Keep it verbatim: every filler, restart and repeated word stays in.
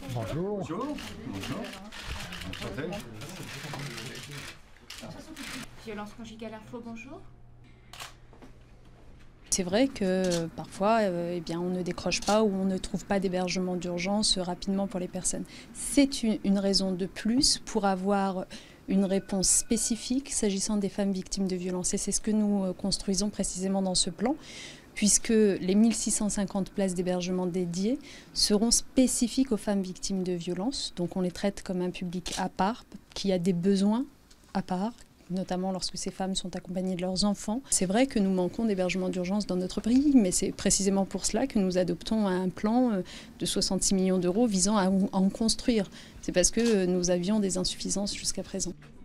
Bonjour. Bonjour. Bonjour. Enchanté. Violence conjugale info, bonjour. C'est vrai que parfois, euh, eh bien, on ne décroche pas ou on ne trouve pas d'hébergement d'urgence rapidement pour les personnes. C'est une, une raison de plus pour avoir une réponse spécifique s'agissant des femmes victimes de violences. Et c'est ce que nous construisons précisément dans ce plan, puisque les mille six cent cinquante places d'hébergement dédiées seront spécifiques aux femmes victimes de violences. Donc on les traite comme un public à part, qui a des besoins à part, notamment lorsque ces femmes sont accompagnées de leurs enfants. C'est vrai que nous manquons d'hébergement d'urgence dans notre pays, mais c'est précisément pour cela que nous adoptons un plan de soixante-six millions d'euros visant à en construire. C'est parce que nous avions des insuffisances jusqu'à présent.